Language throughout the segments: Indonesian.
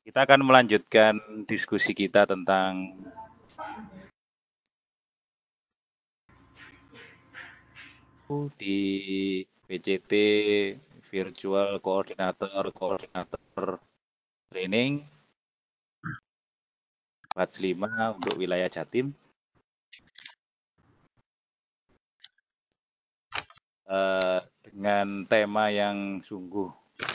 Kita akan melanjutkan diskusi kita tentang di PCT Virtual Koordinator Training batch 5 untuk wilayah Jatim. Dengan tema yang sungguh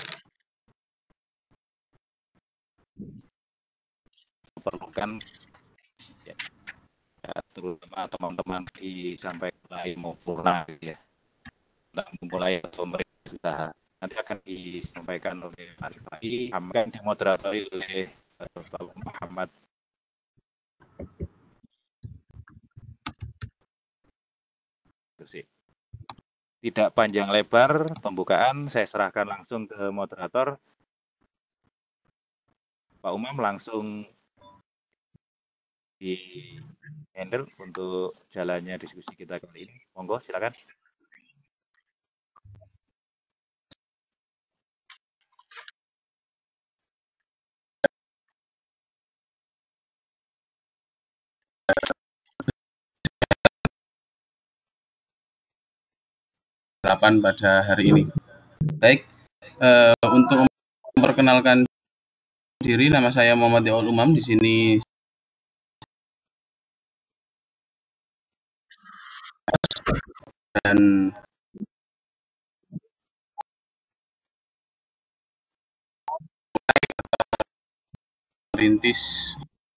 diperlukan, ya, terutama teman-teman di sampai mulai Purna ya, memulai atau berusaha. Nanti akan disampaikan oleh Pak Rifai, akan dimoderatori oleh Pak Muhammad. Tidak panjang lebar pembukaan, saya serahkan langsung ke moderator. Pak Umam langsung di handle untuk jalannya diskusi kita kali ini. Monggo, silakan. Pada hari ini. Baik, untuk memperkenalkan diri, nama saya Muhammad Yaul Umam. Di sini dan merintis.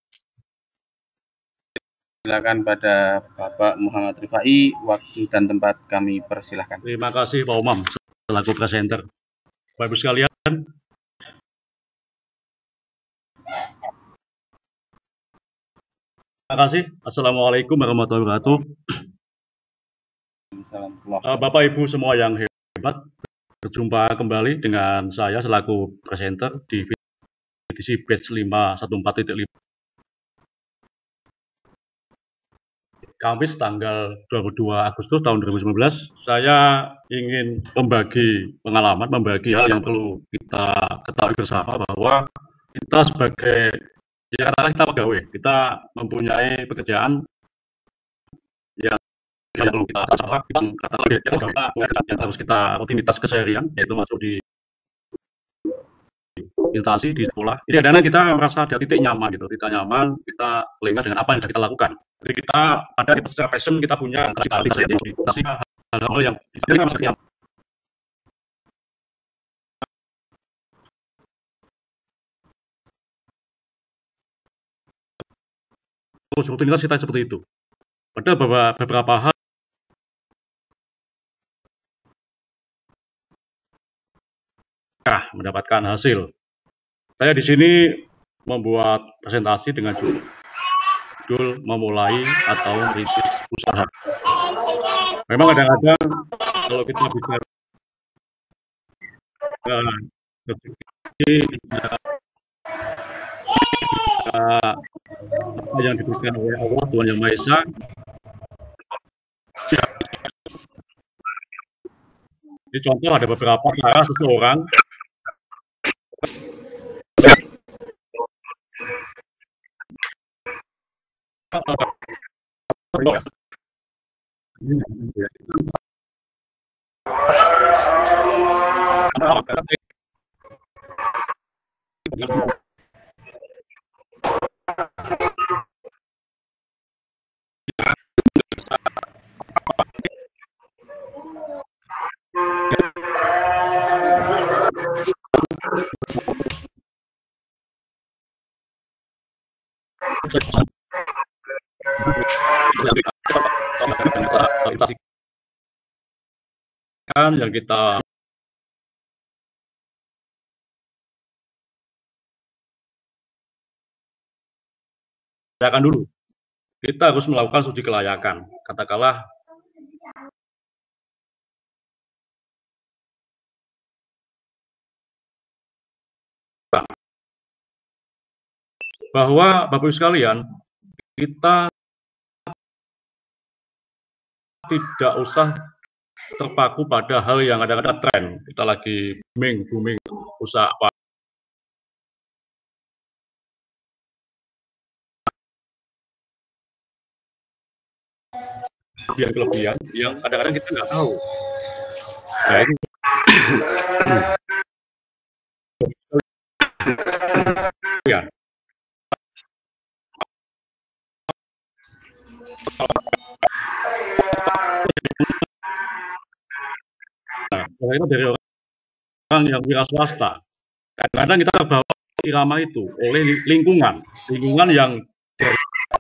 Silakan pada Bapak Muhammad Rifai, waktu dan tempat kami persilahkan. Terima kasih Pak Umam selaku presenter. Bapak Ibu sekalian, terima kasih. Assalamualaikum warahmatullahi wabarakatuh. Bapak Ibu semua yang hebat, berjumpa kembali dengan saya selaku presenter di edisi batch 514.5. Kamis tanggal 22 Agustus tahun 2019, saya ingin membagi pengalaman, membagi hal yang perlu kita ketahui bersama bahwa kita sebagai, ya katakanlah kita pegawai, kita mempunyai pekerjaan yang perlu kita yang harus kita rutinitas keseharian, yaitu masuk di instansi, di sekolah. Jadi kadang-kadang kita merasa ada titik nyaman gitu, titik nyaman, kita lengah dengan apa yang sudah kita lakukan. Jadi kita ada secara passion, kita punya hal-hal yang kita masih nyaman. Terus rutinitas kita seperti itu. Padahal beberapa hal mendapatkan hasil. Saya di sini membuat presentasi dengan judul memulai atau merintis usaha. Memang kadang-kadang kalau kita bicara apa yang diberikan oleh Allah Tuhan Yang Maha Esa, ini contoh ada beberapa cara seseorang yang kita lakukan dulu. Kita harus melakukan studi kelayakan. Katakanlah bahwa Bapak Ibu sekalian, kita tidak usah terpaku pada hal yang ada tren. Kita lagi booming usaha apa. kelebihan yang kadang-kadang kita nggak tahu. Nah, ini ya. Nah, itu dari orang yang wira swasta. Kadang-kadang kita terbawa irama itu oleh lingkungan yang dari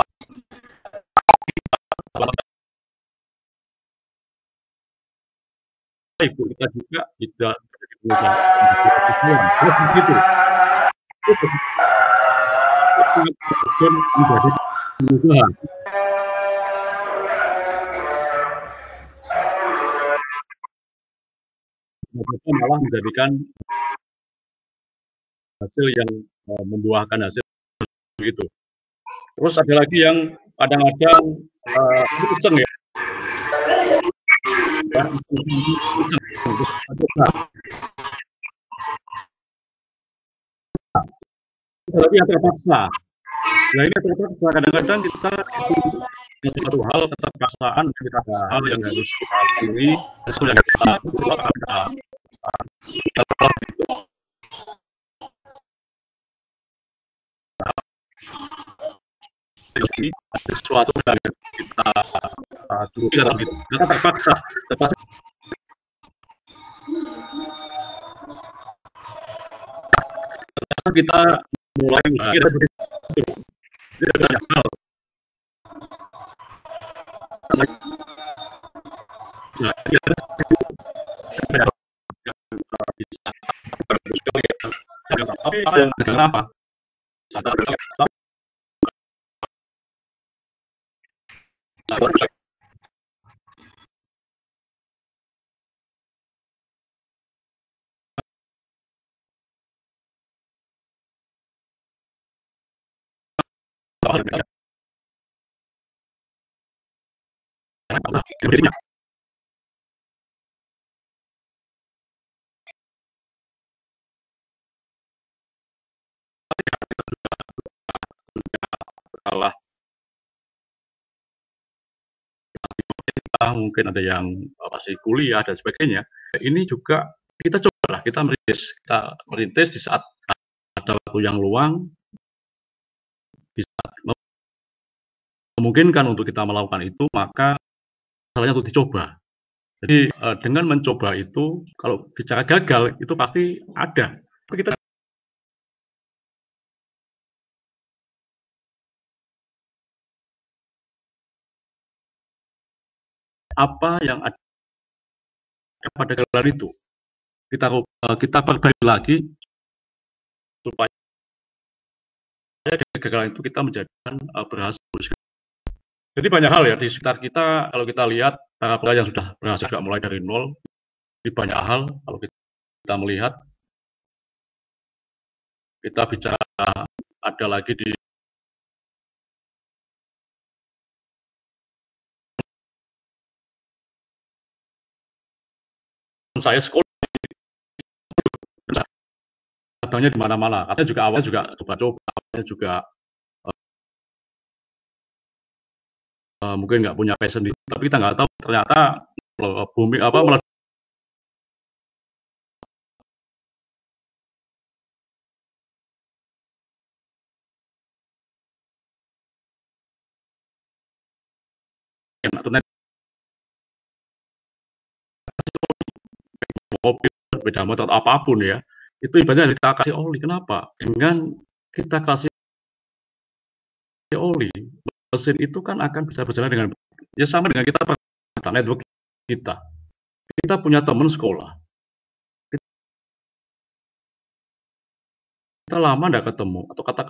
ibu kita juga tidak begitu. Menjadi pengusaha. Malah menjadikan hasil yang membuahkan hasil itu. Terus ada lagi yang kadang-kadang iseng ya. Tapi yang terpaksa. Nah ini terpaksa kadang-kadang kita satu hal keterpaksaan kita ada hal yang harus kita lalui sesuai yang kita sesuatu yang kita kita terpaksa kita mulai kita hal kenapa? Mungkin ada yang masih kuliah dan sebagainya. Ini juga kita cobalah, kita merintis di saat ada waktu yang luang, bisa memungkinkan untuk kita melakukan itu, maka salahnya untuk dicoba. Jadi dengan mencoba itu, kalau bicara gagal itu pasti ada. Kita apa yang ada pada gagalan itu kita perbaiki lagi supaya kegagalan itu kita menjadikan berhasil. Jadi banyak hal ya di sekitar kita, kalau kita lihat para pelajar yang sudah berhasil juga mulai dari nol, di banyak hal kalau kita melihat, kita bicara ada lagi di saya sekolah contohnya di mana-mana, katanya juga awal juga coba-coba, juga mungkin nggak punya passion itu, tapi kita nggak tahu ternyata bumi mobil, beda motor apapun ya, itu ibaratnya kita kasih oli. Kenapa? Dengan kita kasih oli, mesin itu kan akan bisa berjalan dengan ya sama dengan kita network kita punya teman sekolah, kita lama nggak ketemu atau katakan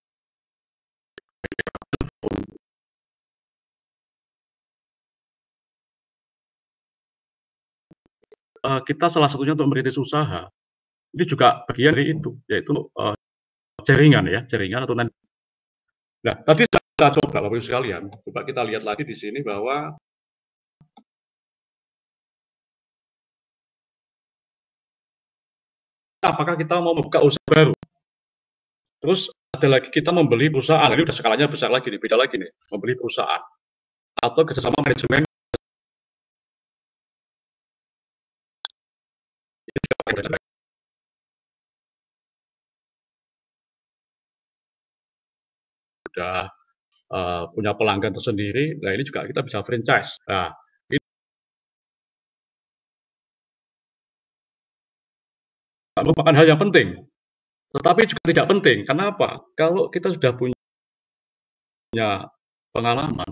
kita salah satunya untuk merintis usaha, ini juga bagian dari itu, yaitu jaringan atau nanti. Nah, tadi kita coba Bapak Ibu sekalian, coba kita lihat lagi di sini bahwa apakah kita mau membuka usaha baru, terus ada lagi kita membeli perusahaan, ini udah skalanya besar lagi nih, beda lagi nih, membeli perusahaan atau kerjasama manajemen sudah punya pelanggan tersendiri, nah ini juga kita bisa franchise. Nah, ini merupakan hal yang penting, tetapi juga tidak penting. Kenapa? Kalau kita sudah punya pengalaman,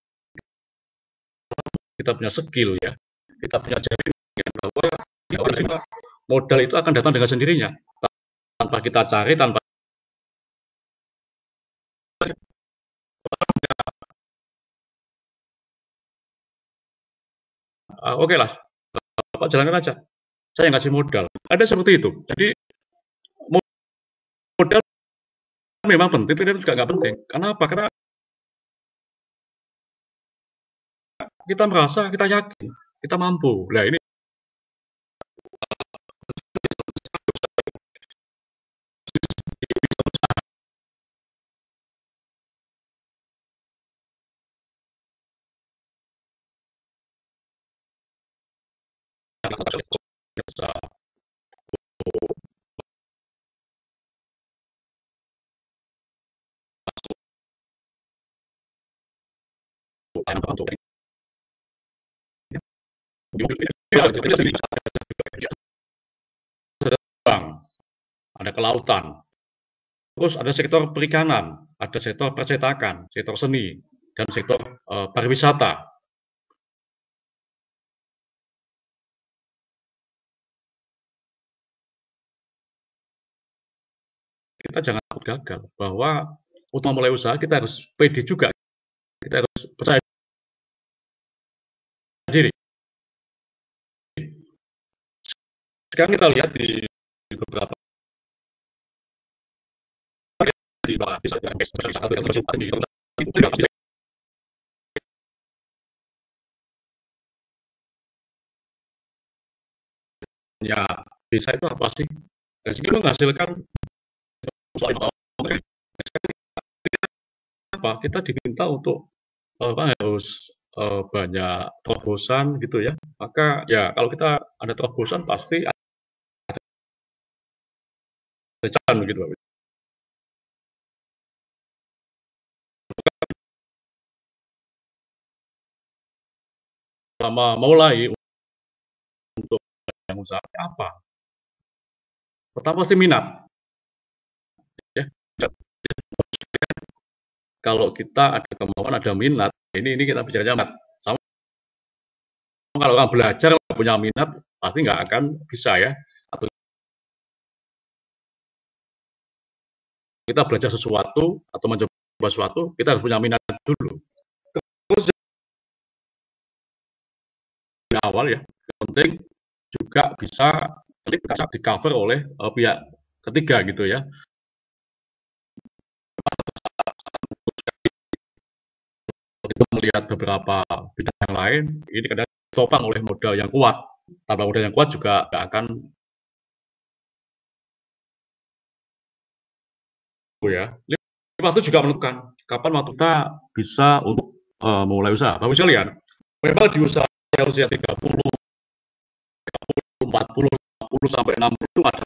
kita punya skill ya, kita punya jaringan bahwa modal itu akan datang dengan sendirinya tanpa kita cari, tanpa oke lah, Bapak jalankan aja. Saya ngasih modal. Ada seperti itu. Jadi modal memang penting, tapi juga nggak penting. Kenapa? Karena kita merasa, kita yakin, kita mampu. Nah ini ada kelautan, terus ada sektor perikanan, ada sektor percetakan, sektor seni, dan sektor pariwisata. Kita jangan takut gagal, bahwa untuk memulai usaha kita harus pede juga, kita harus percaya diri. Sekarang kita lihat di beberapa ya desa itu apa sih? Dan sini menghasilkan apa? Kita diminta untuk harus banyak terobosan gitu ya. Maka ya kalau kita ada terobosan pasti ada jalan gitu. Selama mulai untuk yang usaha apa? Pertama pasti minat. Ya. Kalau kita ada kemauan, ada minat, ini kita bicara minat. Sama kalau orang belajar nggak punya minat, pasti nggak akan bisa ya. Atau kita belajar sesuatu atau mencoba sesuatu, kita harus punya minat dulu. Terus di awal ya, yang penting juga bisa di cover oleh pihak ketiga gitu ya. Kita melihat beberapa bidang yang lain, ini kadang ditopang oleh modal yang kuat. Tanpa modal yang kuat juga nggak akan ya. Waktu juga menentukan kapan waktu kita bisa untuk memulai usaha. Bapak sekalian, memang di usaha usia 30, 40, 50 sampai 60 itu ada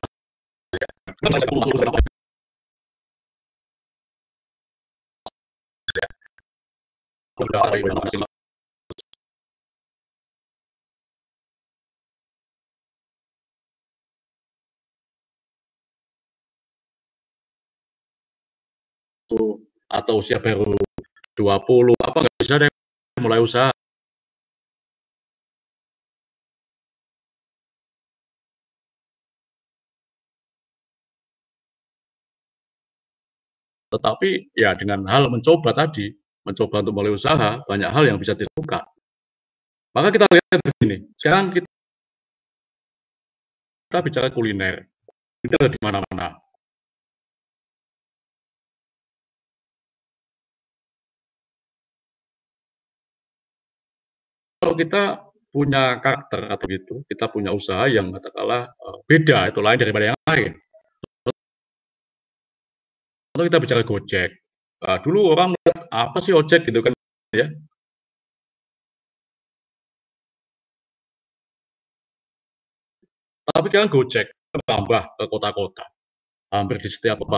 atau usia baru 20, apa nggak bisa deh mulai usaha. Tetapi ya dengan hal mencoba tadi, mencoba untuk mulai usaha, banyak hal yang bisa dilakukan. Maka kita lihat begini, sekarang kita bicara kuliner, itu ada di mana-mana. Kalau kita punya karakter atau gitu, kita punya usaha yang katakanlah beda, itu lain daripada yang lain. Kalau kita bicara Gojek, dulu orang melihat apa sih ojek gitu kan ya. Tapi kan Gojek menambah ke kota-kota, hampir di setiap kota.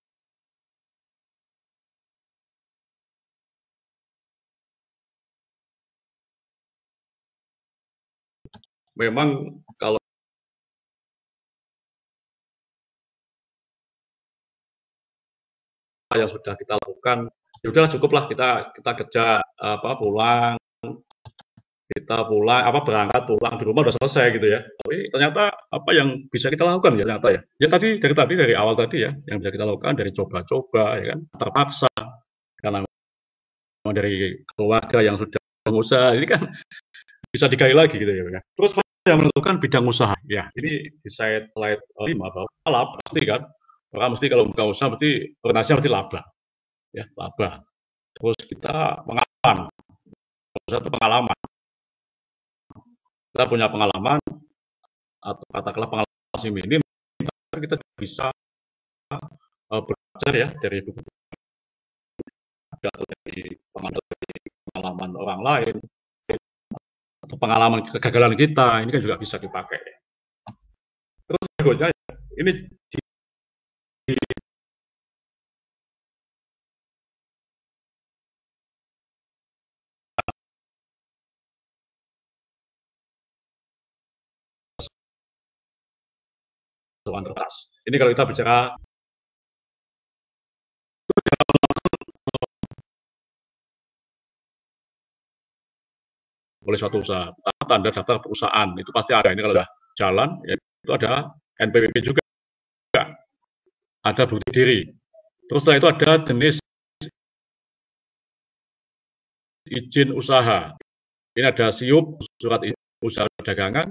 Memang kalau yang sudah kita lakukan, ya udahlah cukuplah kita kerja pulang, berangkat pulang di rumah udah selesai gitu ya. Tapi ternyata apa yang bisa kita lakukan ya ternyata ya. Ya tadi dari awal tadi ya, yang bisa kita lakukan dari coba-coba ya kan, terpaksa karena dari keluarga yang sudah pengusaha ini kan bisa digali lagi gitu ya. Terus yang menentukan bidang usaha. Ya, ini di slide 5 bahwa laba pasti kan. Orang mesti kalau buka usaha berarti orientasinya berarti laba. Ya, laba. Terus kita pengalaman. Usaha itu pengalaman. Kita punya pengalaman atau katakanlah pengalaman masih minim, kita bisa belajar ya dari buku dari pengalaman orang lain atau pengalaman kegagalan kita ini kan juga bisa dipakai. Terus berikutnya ini terbatas. Ini kalau kita bicara oleh suatu usaha, tanda daftar perusahaan itu pasti ada. Ini kalau sudah jalan, ya itu ada NPWP juga, ada bukti diri. Terus setelah itu ada jenis izin usaha. Ini ada SIUP, surat izin usaha dagangan,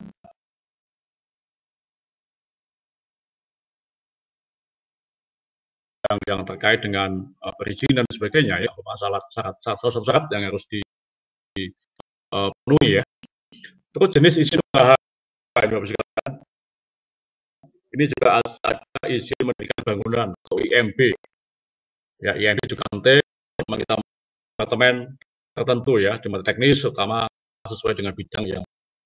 yang terkait dengan perizinan dan sebagainya ya, masalah syarat yang harus dipenuhi ya. Terus jenis izin usaha ini juga ada izin mendirikan bangunan atau IMB. Ya, IMB juga penting, memang kita departemen tertentu ya, cuma teknis, terutama sesuai dengan bidang yang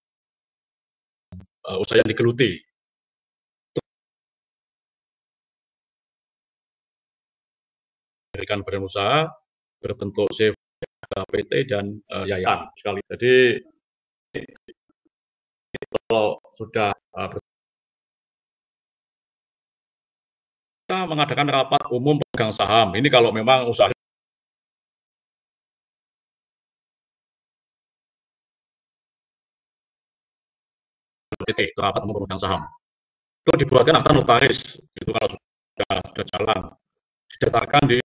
usaha yang digeluti. Mendirikan badan usaha berbentuk CV, PT dan yayasan sekali. Jadi kalau sudah kita mengadakan rapat umum pemegang saham, ini kalau memang usaha PT, rapat umum pemegang saham, itu dibuatkan akta notaris, itu kalau sudah jalan, didaftarkan di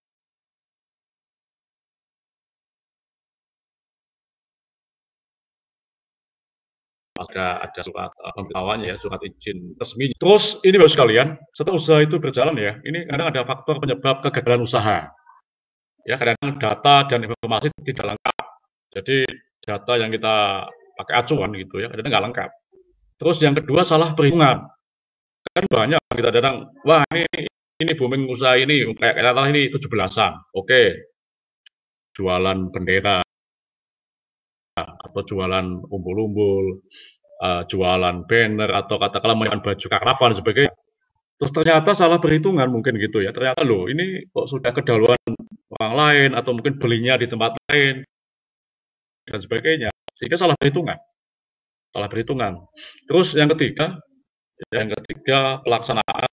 ada surat pemberitahuannya ya, surat izin resmi. Terus ini baru sekalian, setelah usaha itu berjalan ya, ini kadang ada faktor penyebab kegagalan usaha. Ya, kadang data dan informasi tidak lengkap. Jadi data yang kita pakai acuan gitu ya, kadang nggak lengkap. Terus yang kedua salah perhitungan. Kan banyak kita datang, wah ini booming usaha ini kayak katakanlah ini 17-an. Oke. Jualan bendera atau jualan umbul-umbul, jualan banner atau katakanlah menjual baju karavan dan sebagainya. Terus ternyata salah perhitungan mungkin gitu ya. Ternyata loh ini kok sudah kedahuluan orang lain atau mungkin belinya di tempat lain dan sebagainya. Sehingga salah perhitungan. Salah perhitungan. Terus yang ketiga pelaksanaan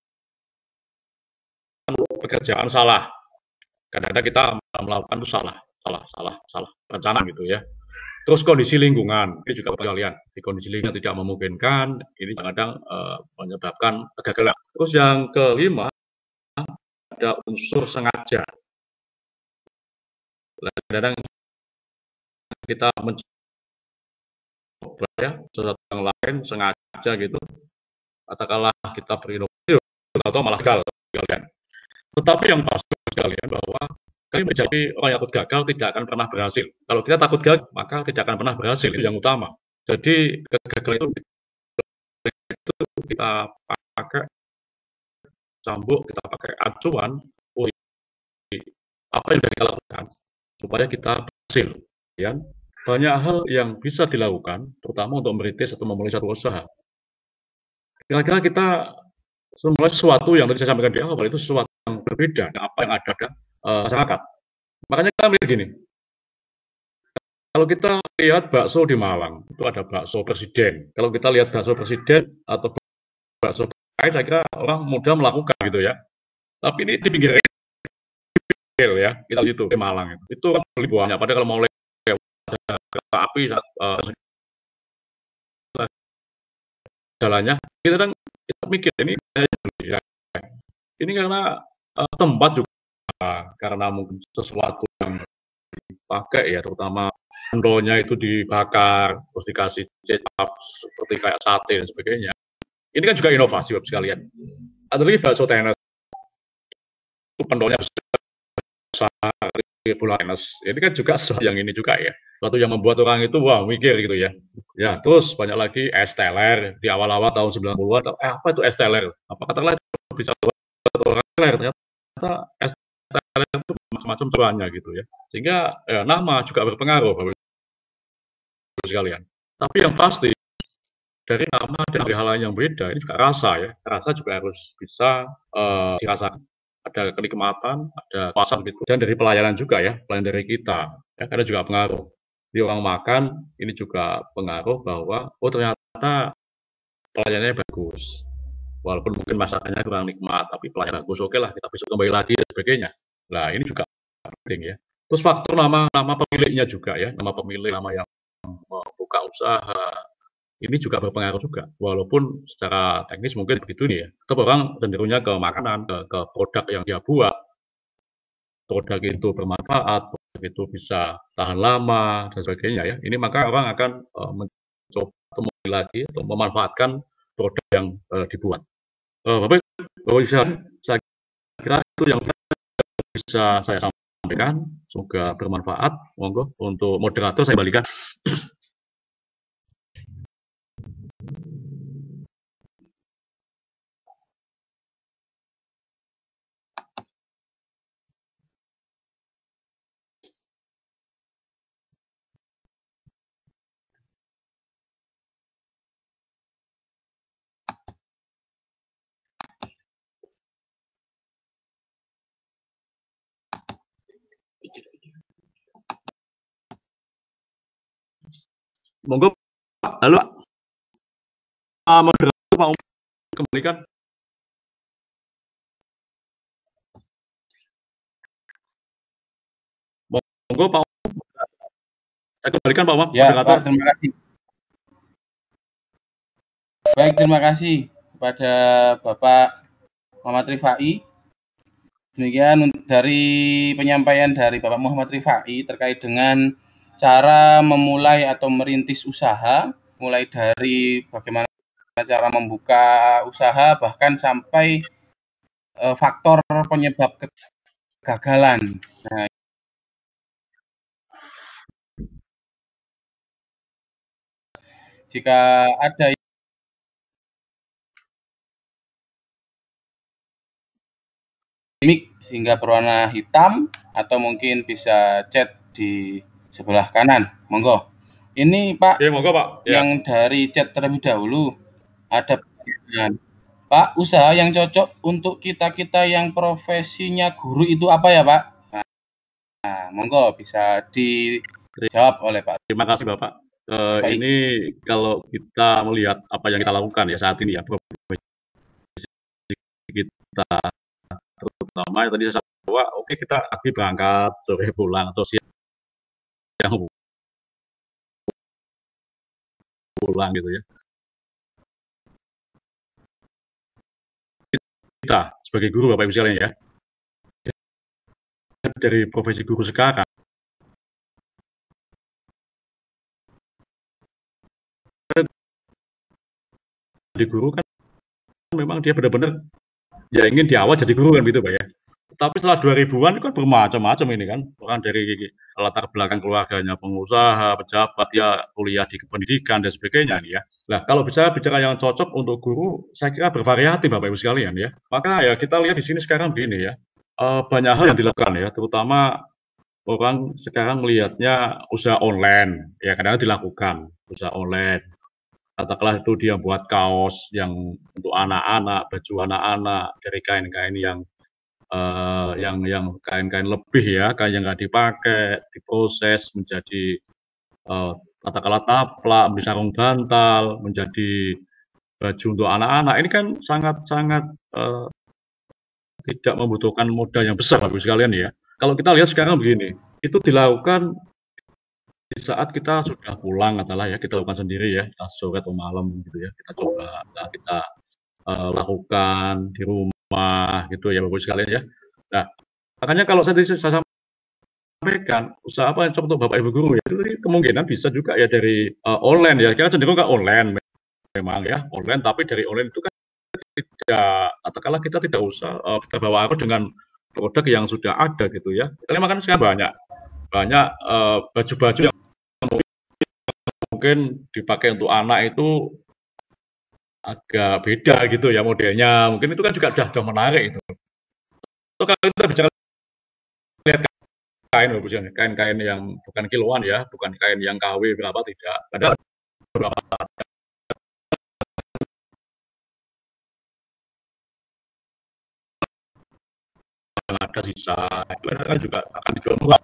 pekerjaan salah. Kadang-kadang kita melakukan itu salah rencana gitu ya. Terus kondisi lingkungan, ini juga kalian di kondisi lingkungan tidak memungkinkan, ini kadang menyebabkan kegagalan. Terus yang kelima ada unsur sengaja. Kadang kita mencoba ya sesuatu yang lain sengaja gitu, katakanlah kita berinovasi atau malah gagal kalian. Tetapi yang pasti kalian bahwa kalian menjadi orang yang takut gagal tidak akan pernah berhasil. Kalau kita takut gagal, maka tidak akan pernah berhasil. Itu yang utama. Jadi kegagalan itu kita pakai cambuk, kita pakai acuan, apa yang sudah kita lakukan supaya kita berhasil. Ya. Banyak hal yang bisa dilakukan, terutama untuk merintis atau memulai satu usaha. kira-kira kita semua sesuatu yang tadi saya sampaikan di awal itu sesuatu yang berbeda dengan apa yang ada di masyarakat. Makanya kita melihat gini, kalau kita lihat bakso di Malang, itu ada bakso presiden. Kalau kita lihat bakso presiden atau bakso lain, saya kira orang mudah melakukan gitu ya. Tapi ini di pinggir rel ya, kita situ di Malang itu kan beli buahnya. Padahal kalau mau lewat ada kereta api jalannya, kita kan kita mikir ini ya. Ini karena tempat juga, karena mungkin sesuatu yang dipakai ya, terutama pendolnya itu dibakar, terus dikasih kecap seperti kayak sate dan sebagainya. Ini kan juga inovasi Bapak sekalian. Ada lagi bakso tenis, itu pendolnya besar, bola tenis. Ini kan juga sesuatu yang ini juga ya, sesuatu yang membuat orang itu wah mikir gitu ya. Ya, terus banyak lagi es teler di awal-awal tahun 90-an. Apa itu es teler? Apa katakanlah bisa buat orang teler? Ternyata es teler itu macam-macam caranya gitu ya. Sehingga nama juga berpengaruh Bapak sekalian. Tapi yang pasti dari nama dan dari hal lain yang beda ini juga rasa ya. Rasa juga harus bisa dirasakan. Ada kenikmatan, ada puasan gitu. Dan dari pelayanan juga ya, pelayanan dari kita. Ya, karena juga pengaruh. Di orang makan ini juga pengaruh bahwa oh ternyata pelayanannya bagus. Walaupun mungkin masakannya kurang nikmat, tapi pelayanan bagus, oke lah kita besok kembali lagi dan sebagainya. Nah ini juga penting ya. Terus faktor nama pemiliknya juga ya, nama pemilik, nama yang membuka usaha, ini juga berpengaruh juga. Walaupun secara teknis mungkin begitu nih ya. Tetap orang cenderungnya ke makanan, ke produk yang dia buat. Produk itu bermanfaat, produk itu bisa tahan lama dan sebagainya ya. Ini maka orang akan mencoba atau lagi atau memanfaatkan produk yang dibuat. Bapak bisa, saya kira itu yang bisa saya sampaikan. Semoga bermanfaat. Monggo untuk moderator saya balikan. Monggo Pak. Halo Pak. Moderator mau kembalikan. Monggo Pak. Saya kembalikan Pak. Ya Pak, terima kasih. Baik, terima kasih kepada Bapak Muhammad Rifai. Demikian dari penyampaian dari Bapak Muhammad Rifai terkait dengan cara memulai atau merintis usaha, mulai dari bagaimana cara membuka usaha, bahkan sampai faktor penyebab kegagalan. Nah, jika ada mic sehingga berwarna hitam atau mungkin bisa chat di sebelah kanan, monggo. Ini Pak, monggo Pak. Yang dari chat terlebih dahulu ada pertanyaan. Pak, usaha yang cocok untuk kita-kita yang profesinya guru itu apa ya Pak? Nah, monggo bisa dijawab oleh Pak. Terima kasih Bapak. Ini kalau kita melihat apa yang kita lakukan ya saat ini ya, profesi kita terutama tadi saya sampaikan bahwa oke kita pagi berangkat, sore pulang atau siang pulang gitu ya. Kita sebagai guru Bapak Ibu sekalian ya, dari profesi guru sekarang di guru kan memang dia benar-benar ya ingin di awal jadi guru kan gitu Pak ya. Tapi setelah 2000-an kan bermacam-macam ini kan, orang dari latar belakang keluarganya pengusaha, pejabat, ya kuliah di pendidikan dan sebagainya nih ya. Nah kalau bicara yang cocok untuk guru, saya kira bervariatif Bapak Ibu sekalian ya. Maka ya kita lihat di sini sekarang begini ya, banyak hal yang dilakukan ya, terutama orang sekarang melihatnya usaha online, ya kadang-kadang dilakukan usaha online. katakanlah itu dia buat kaos yang untuk anak-anak, baju anak-anak dari kain-kain yang kain-kain lebih ya, kain yang nggak dipakai, diproses menjadi katakanlah taplak, menjadi sarung bantal, menjadi baju untuk anak-anak. Ini kan sangat-sangat tidak membutuhkan modal yang besar Bapak Ibu sekalian ya. Kalau kita lihat sekarang begini, itu dilakukan di saat kita sudah pulang katakanlah ya, kita lakukan sendiri ya, kita sore atau malam gitu ya, kita coba kita lakukan di rumah gitu ya Bapak Ibu sekalian ya. Nah, makanya kalau saya sampaikan usaha apa yang untuk Bapak Ibu guru ya, itu kemungkinan bisa juga ya dari online ya, kita cenderung ke online memang ya, online, tapi dari online itu kan tidak, katakanlah kita tidak usah terbawa arus dengan produk yang sudah ada gitu ya. Kita makan sekarang banyak baju-baju yang mungkin dipakai untuk anak itu agak beda gitu ya modelnya. Mungkin itu kan juga sudah menarik itu. So, kalau kita bicara lihat kain-kain yang bukan kiloan ya, bukan kain yang KW berapa tidak. Ada beberapa yang ada sisa, itu kan juga akan dijual murah.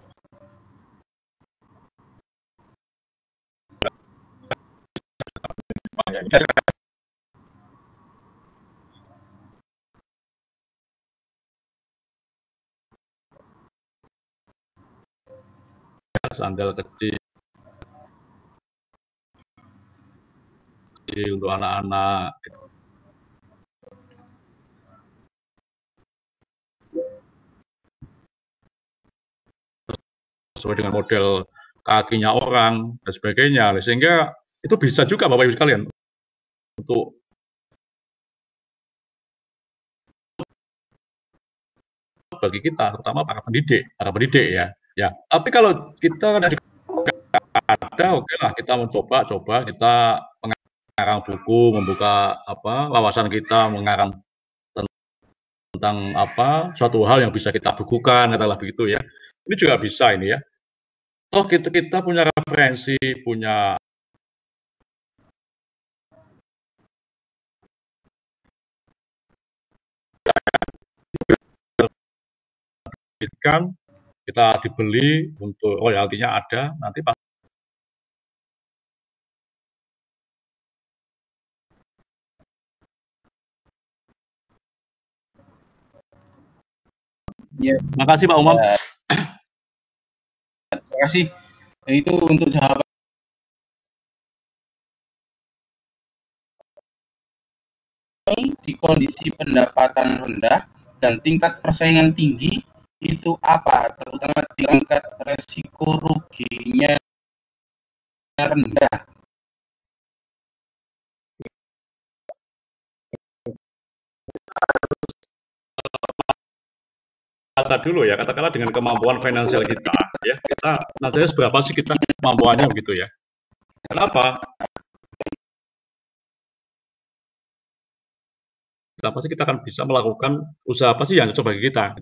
Sandal kecil untuk anak-anak. Sesuai dengan model kakinya orang dan sebagainya, sehingga itu bisa juga Bapak Ibu sekalian untuk bagi kita, terutama para pendidik ya. Ya, tapi kalau kita ada, oke lah kita mencoba kita mengarang buku, membuka wawasan kita, mengarang tentang suatu hal yang bisa kita bukukan, katakanlah begitu ya. Ini juga bisa ini ya. Toh kita punya referensi, punya kita dibeli untuk royaltinya ada, nanti pas Ya. Terima kasih Pak Umam. Terima kasih. Itu untuk jawaban. Di kondisi pendapatan rendah dan tingkat persaingan tinggi itu apa? Terutama di angka resiko ruginya rendah. Dulu ya, katakanlah dengan kemampuan finansial kita ya, kita nantinya seberapa sih kita kemampuannya begitu ya. Kenapa? Kenapa sih kita akan bisa melakukan usaha apa sih yang cocok bagi kita?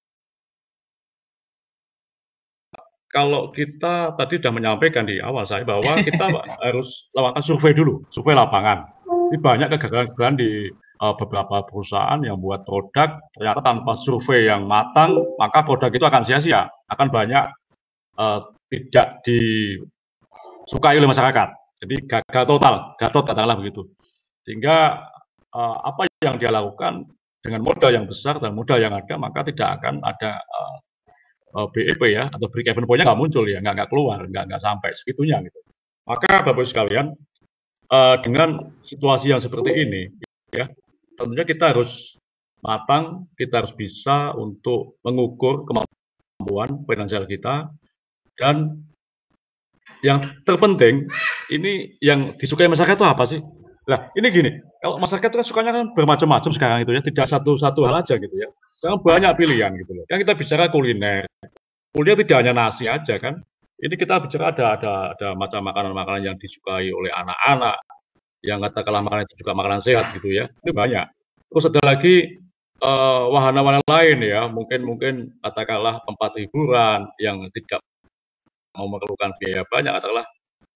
Kalau kita tadi sudah menyampaikan di awal saya bahwa kita harus lakukan survei dulu, survei lapangan. Ini banyak kegagalan di beberapa perusahaan yang buat produk, ternyata tanpa survei yang matang, maka produk itu akan sia-sia, akan banyak tidak disukai oleh masyarakat. Jadi gagal total, gatot katakanlah begitu. Sehingga apa yang dia lakukan dengan modal yang besar dan modal yang ada, maka tidak akan ada BEP ya, atau break even point-nya nggak muncul ya, nggak keluar, nggak sampai segitunya gitu. Maka Bapak Ibu sekalian, dengan situasi yang seperti ini, ya, tentunya kita harus matang, kita harus bisa untuk mengukur kemampuan finansial kita, dan yang terpenting, ini yang disukai masyarakat itu apa sih? Nah, ini gini, kalau masyarakat itu kan sukanya kan bermacam-macam sekarang itu ya, tidak satu hal aja gitu ya. Sekarang banyak pilihan gitu loh. Yang kita bicara kuliner tidak hanya nasi aja kan. Ini kita bicara ada macam makanan-makanan yang disukai oleh anak-anak, yang katakanlah makanan itu juga makanan sehat gitu ya. Itu banyak. Terus ada lagi wahana-wahana lain ya, mungkin katakanlah tempat hiburan yang tidak memerlukan biaya banyak, katakanlah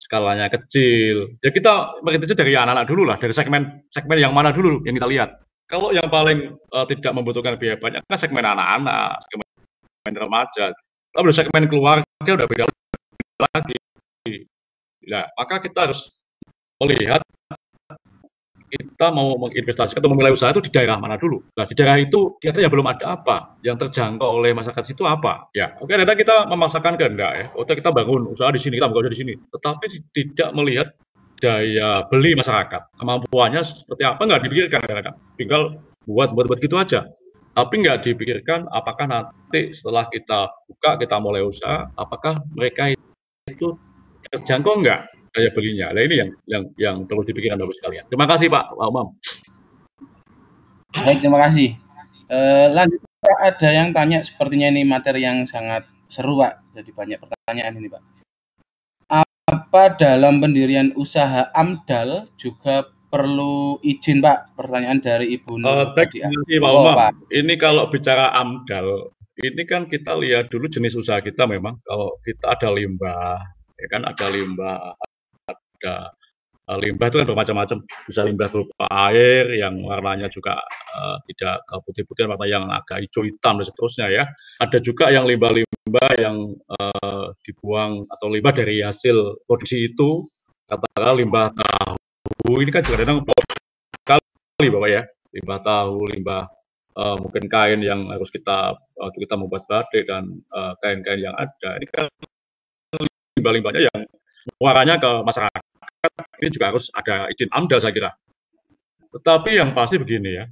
skalanya kecil. Ya kita mengikuti dari anak-anak dulu lah, dari segmen yang mana dulu yang kita lihat. Kalau yang paling tidak membutuhkan biaya banyak kan segmen anak-anak, segmen remaja. Lalu segmen keluarga udah beda lagi. Ya, maka kita harus melihat kita mau menginvestasikan atau memulai usaha itu di daerah mana dulu. Nah, di daerah itu kira-kira belum ada apa yang terjangkau oleh masyarakat situ apa? Ya, oke, kadang kita memaksakan kehendak ya. Oke, kita bangun usaha di sini, kita bangun usaha di sini. Tetapi tidak melihat daya beli masyarakat, kemampuannya seperti apa nggak dipikirkan kadang-kadang. Tinggal buat gitu aja. Tapi nggak dipikirkan apakah nanti setelah kita buka, kita mulai usaha, apakah mereka itu terjangkau nggak daya belinya. Nah ini yang perlu dipikirkan Bapak sekalian. Terima kasih Pak Umam. Baik, terima kasih. Lanjut Pak, ada yang tanya, sepertinya ini materi yang sangat seru Pak. Jadi banyak pertanyaan ini Pak. Apa dalam pendirian usaha AMDAL juga perlu izin Pak? Pertanyaan dari Ibu Nur Hadiah. Terima kasih Pak Umam. Ini kalau bicara AMDAL, ini kan kita lihat dulu jenis usaha kita memang. Kalau kita ada limbah, ya kan ada limbah, ada limbah itu kan bermacam-macam, bisa limbah berupa air yang warnanya juga tidak putih-putih, warna yang agak hijau hitam dan seterusnya ya. Ada juga yang limbah-limbah yang dibuang atau limbah dari hasil produksi itu, katakanlah limbah tahu, ini kan juga kadang sekali Bapak ya, limbah tahu, limbah mungkin kain yang harus kita membuat batik dan kain-kain yang ada, ini kan limbah-limbahnya yang warnanya ke masyarakat. Ini juga harus ada izin AMDAL saya kira. Tetapi yang pasti begini ya.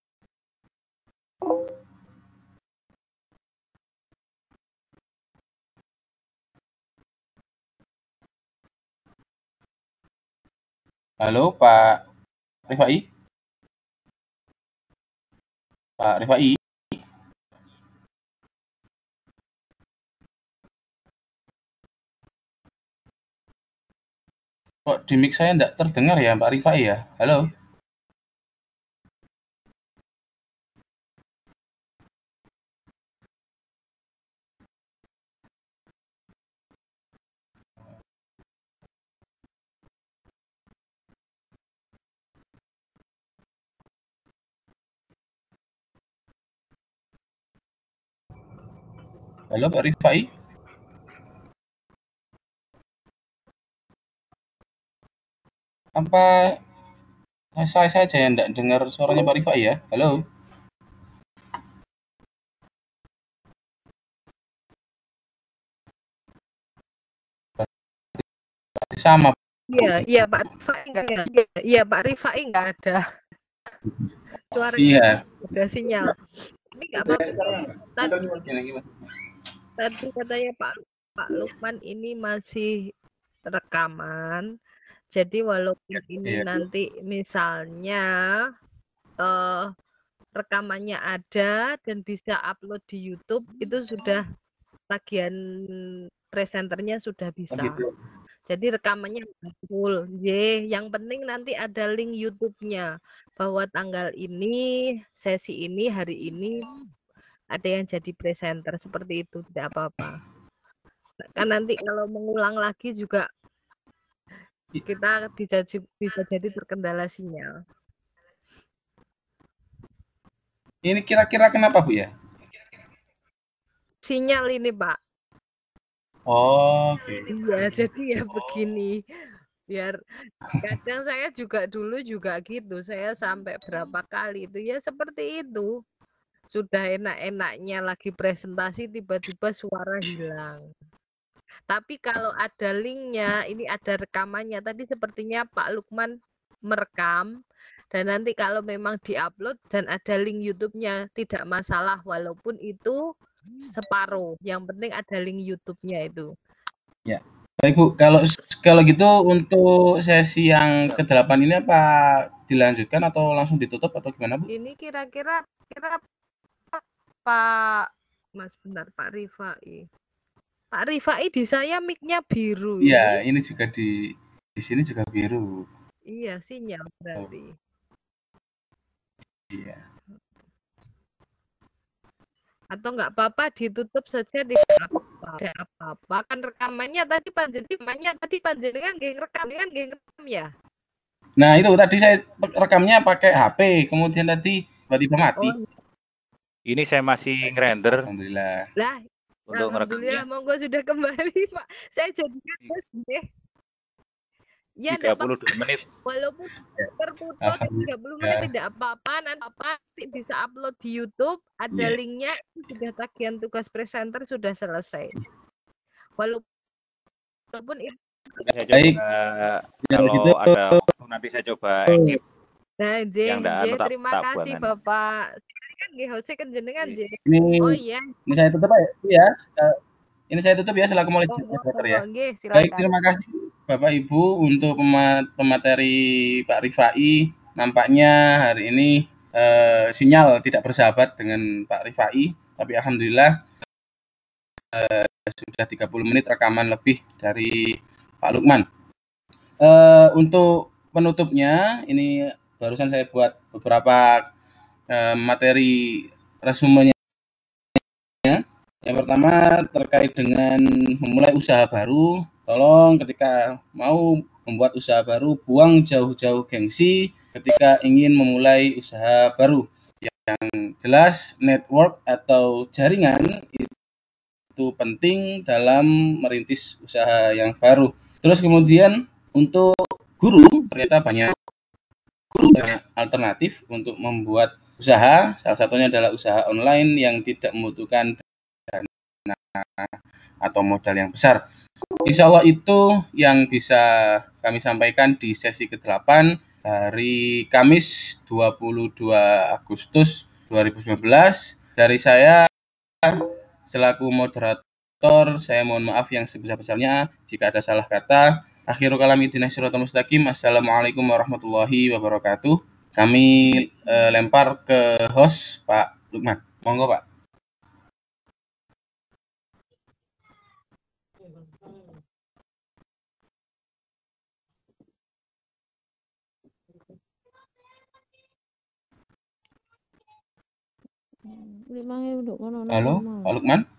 Halo Pak Rifai? Pak Rifai? Kok di mic saya enggak terdengar ya Pak Rifai ya? Halo? Halo Pak Rifai? Apa saya saja yang enggak dengar suaranya Pak Rifai ya? Halo? Sama. Iya Pak Rifai enggak ada. Iya Pak Rifai enggak ada. Suaranya Iya. ada sinyal. Ini enggak apa-apa. Tadi katanya Pak Lukman ini masih rekaman. Jadi walaupun ini nanti misalnya rekamannya ada dan bisa upload di YouTube, itu sudah bagian presenternya sudah bisa. Jadi rekamannya full. Yang penting nanti ada link YouTube-nya bahwa tanggal ini, sesi ini, hari ini ada yang jadi presenter seperti itu, tidak apa-apa. Kan nanti kalau mengulang lagi juga kita bisa jadi terkendala sinyal. Ini kira-kira kenapa Bu ya? Sinyal ini Pak. Oh, oke. Iya, jadi ya begini. Biar kadang saya juga dulu juga gitu. Saya sampai berapa kali itu ya seperti itu. Sudah enak-enaknya lagi presentasi tiba-tiba suara hilang. Tapi kalau ada linknya, ini ada rekamannya. Tadi sepertinya Pak Lukman merekam dan nanti kalau memang diupload dan ada link YouTube-nya tidak masalah walaupun itu separuh. Yang penting ada link YouTube-nya itu. Ya. Baik Bu, kalau gitu untuk sesi yang ke-8 ini apa dilanjutkan atau langsung ditutup atau gimana Bu? Ini kira-kira Pak Mas benar Pak Rifai. Pak Rifai di saya mic-nya biru Iya, ini. ini juga di sini juga biru. Iya, sinyal berarti. Iya. Atau nggak apa-apa ditutup saja, tidak apa-apa. Kan rekamannya tadi panjenengan nggih rekam ya? Nah, itu tadi saya rekamnya pakai HP, kemudian tadi tiba-tiba mati. Oh, Ini saya masih ngerender Alhamdulillah. lah, untuk ngerekamnya. alhamdulillah monggo sudah kembali, Pak. Saya jadi deh. Ya, enggak 32 menit. walaupun terputus 30 menit Alhamdulillah. tidak apa-apa, nanti bisa upload di YouTube, ada Iya. linknya, itu sudah tagihan tugas presenter sudah selesai. Walaupun itu Saya Baik. coba Kalau kalau gitu, ada waktu nanti saya coba edit nah, yang ndak anu tak terima kasih buangan. Bapak. Kan nggih hose kan jenengan, J. ini Oh iya. ini saya tutup ya. Ini saya tutup ya selaku moderator ya. Nggih, Baik, silakan. terima kasih Bapak Ibu untuk pemateri Pak Rifai. Nampaknya hari ini sinyal tidak bersahabat dengan Pak Rifai, tapi alhamdulillah sudah 30 menit rekaman lebih dari Pak Lukman. Untuk penutupnya, ini barusan saya buat beberapa materi resumenya. Yang pertama terkait dengan memulai usaha baru. Tolong ketika mau membuat usaha baru, buang jauh-jauh gengsi ketika ingin memulai usaha baru. Yang jelas network atau jaringan itu penting dalam merintis usaha yang baru. Terus kemudian untuk guru, ternyata banyak guru banyak alternatif untuk membuat usaha. Salah satunya adalah usaha online yang tidak membutuhkan dana atau modal yang besar. Insya Allah itu yang bisa kami sampaikan di sesi ke-8 hari Kamis 22 Agustus 2019. Dari saya selaku moderator, saya mohon maaf yang sebesar-besarnya jika ada salah kata. Akhirul kalam ihdinas siratal mustaqim. Assalamualaikum warahmatullahi wabarakatuh. Kami lempar ke host Pak Lukman. Monggo Pak. Halo, Pak Lukman.